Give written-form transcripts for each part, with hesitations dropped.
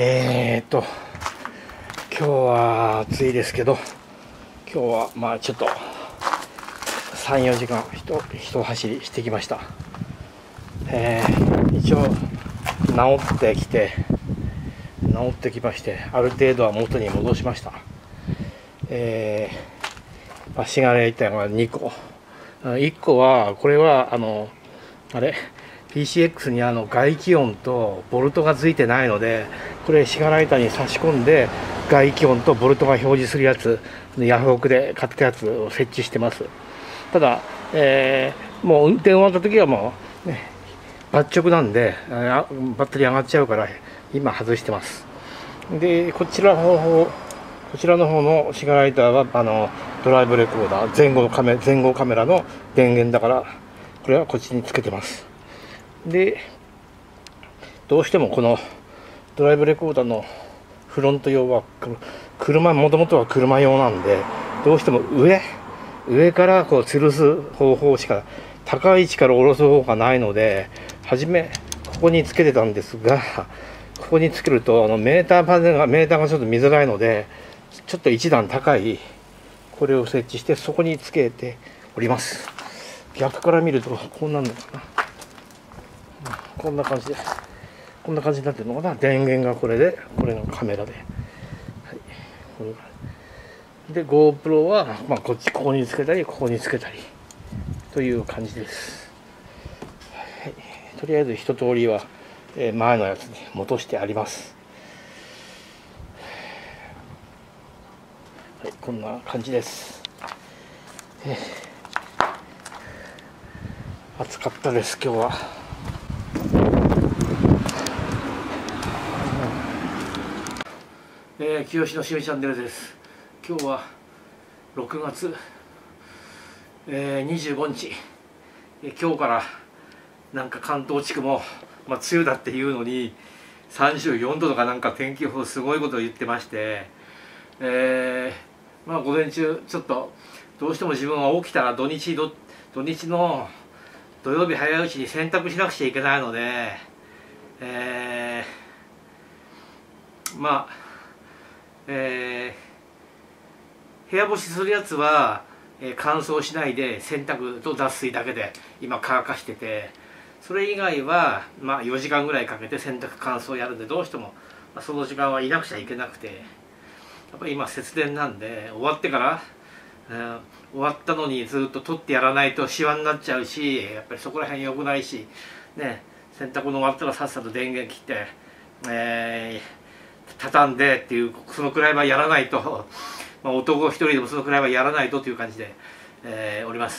今日は暑いですけど、今日はまあちょっと3、4時間一走りしてきました。一応治ってきまして、ある程度は元に戻しました。シガレーターが2個、1個はこれはPCX に外気温とボルトがついてないので、これシガライターに差し込んで外気温とボルトが表示するやつ、ヤフオクで買ったやつを設置してます。ただ、もう運転終わった時はもう、ね、バッ直なんでバッテリー上がっちゃうから今外してます。でこちらの方のシガライターはドライブレコーダー前後カメラの電源だから、これはこっちにつけてます。でどうしてもこのドライブレコーダーのフロント用はもともとは車用なんで、どうしても上からこう吊るす方法しか、高い位置から下ろす方がないので、初めここにつけてたんですが、ここにつけるとメーターがちょっと見づらいので、ちょっと一段高いこれを設置してそこにつけております。逆から見るとこんなんのかな、こんな感じになってるのかな。電源がこれで、これがカメラで、はい、で GoPro は、ここにつけたりここにつけたりという感じです。はい、とりあえず一通りは、前のやつに戻してあります。はい、こんな感じです。暑かったです今日は。清志のしめチャンネルです。今日は6月、25日、今日からなんか関東地区も、梅雨だっていうのに34度とかなんか天気予報すごいことを言ってまして、午前中ちょっとどうしても自分は起きたら土日の土曜日早いうちに洗濯しなくちゃいけないので、部屋干しするやつは、乾燥しないで洗濯と脱水だけで今乾かしてて、それ以外は4時間ぐらいかけて洗濯乾燥やるんで、どうしてもその時間はいなくちゃいけなくて、やっぱり今節電なんで、終わってから、終わったのにずっと取ってやらないとシワになっちゃうし、やっぱりそこら辺良くないしね、洗濯の終わったらさっさと電源切って、畳んでっていう、そのくらいはやらないと男一人でもそのくらいはやらないとという感じで、おります。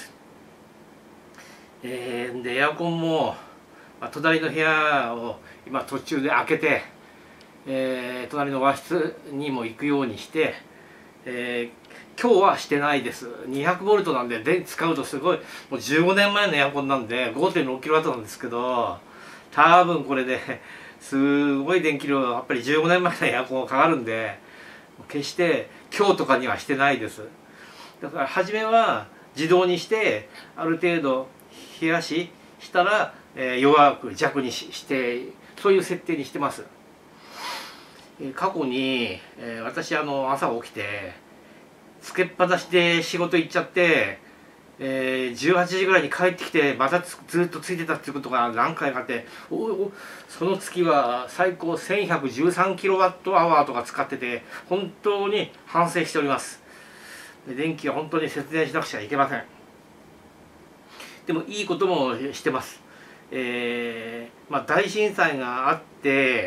でエアコンも、隣の部屋を今途中で開けて、隣の和室にも行くようにして、今日はしてないです。200ボルトなんで電気使うとすごい、もう15年前のエアコンなんで 5.6 キロワットなんですけど、多分これですごい電気量、やっぱり15年前のエアコンがかかるんで、決して今日とかにはしてないです。だから初めは自動にして、ある程度冷やしたら、弱く弱にして、そういう設定にしてます。過去に、私朝起きてつけっぱなしで仕事行っちゃって、18時ぐらいに帰ってきてまたずっとついてたっていうことが何回かあって、その月は最高1113キロワットアワーとか使ってて、本当に反省しております。電気は本当に節電しなくちゃいけません。でもいいこともしてます。大震災があって、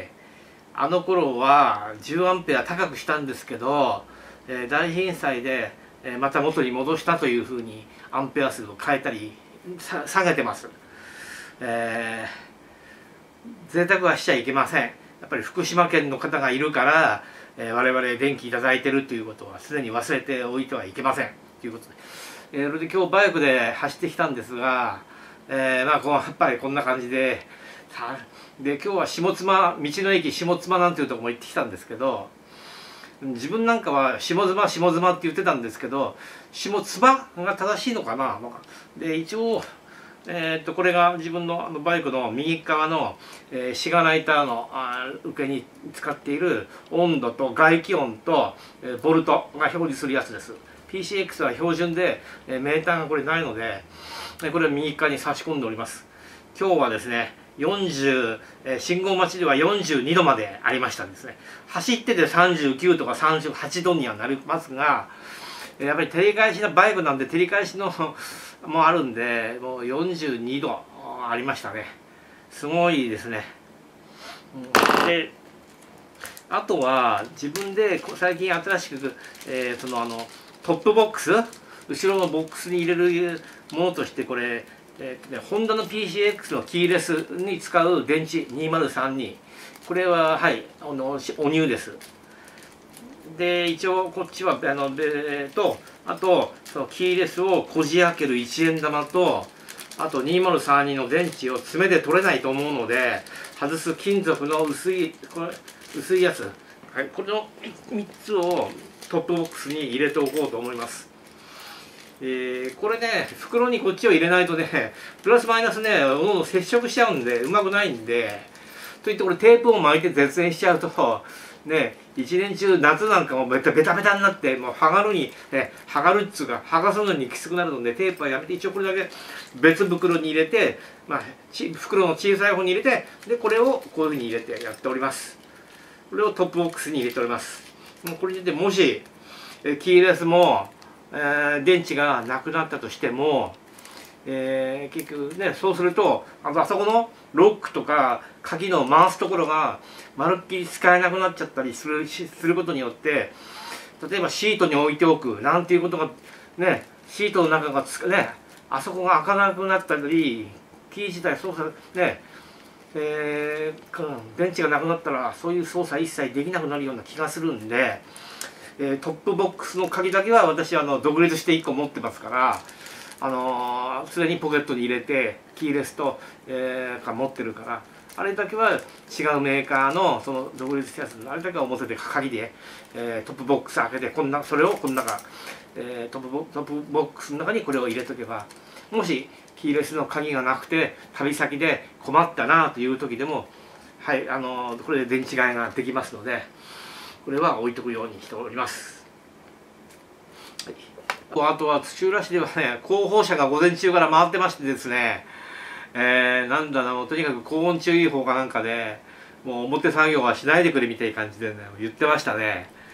あの頃は10アンペア高くしたんですけど、大震災でまた元に戻したというふうにアンペア数を変えたり下げてます。贅沢はしちゃいけません。やっぱり福島県の方がいるから、我々電気いただいてるということはすでに忘れておいてはいけませんということで、それで今日バイクで走ってきたんですが、やっぱりこんな感じで、今日は道の駅下妻なんていうとこも行ってきたんですけど、自分なんかは下妻って言ってたんですけど、下妻が正しいのかな。で一応これが自分のバイクの右側の、シガーライターの受けに使っている温度と外気温と、ボルトが表示するやつです。PCX は標準で、メーターがこれないので、これを右側に差し込んでおります。今日はですね、信号待ちでは42度までありましたんですね。走ってて39とか38度にはなりますが、やっぱり照り返しのバイクなんで照り返しのもあるんで、もう42度ありましたね。すごいですね。で、あとは自分で最近新しく、トップボックス、後ろのボックスに入れるものとしてこれ、ホンダの PCX のキーレスに使う電池2032、これははいお乳です。で一応こっちはあとそのキーレスをこじ開ける1円玉と、あと2032の電池を爪で取れないと思うので外す金属の薄いやつ、はい、これの3つをトップボックスに入れておこうと思います。これね、袋にこっちを入れないとね、プラスマイナスね、どんどん接触しちゃうんでうまくないんで、といってこれテープを巻いて絶縁しちゃうとね、一年中夏なんかもベタベタになって、もう剥がるっつうか剥がすのにきつくなるので、テープはやめて一応これだけ別袋に入れて、袋の小さい方に入れて、でこれをこういうふうに入れてやっております。これをトップボックスに入れております。もうこれでもしキーレスも、電池がなくなったとしても、結局ね、そうするとあそこのロックとか鍵の回すところがまるっきり使えなくなっちゃったりすることによって、例えばシートに置いておくなんていうことがね、シートの中がね、あそこが開かなくなったり、キー自体操作ね、電池がなくなったらそういう操作一切できなくなるような気がするんで、トップボックスの鍵だけは私独立して1個持ってますから、常にポケットに入れてキーレスと、持ってるから、あれだけは違うメーカーのその独立したやつ、あれだけは表で鍵で、トップボックス開けてそれをこの中、トップボックスの中にこれを入れとけば、もしキーレスの鍵がなくて旅先で困ったなという時でも、はい、これで電池替えができますので、これは置いとくようにしております。はい、あとは土浦市ではね、広報車が午前中から回ってましてですね、なんだな、とにかく高温注意報かなんかで、もう表作業はしないでくれみたいな感じでね、言ってましたね。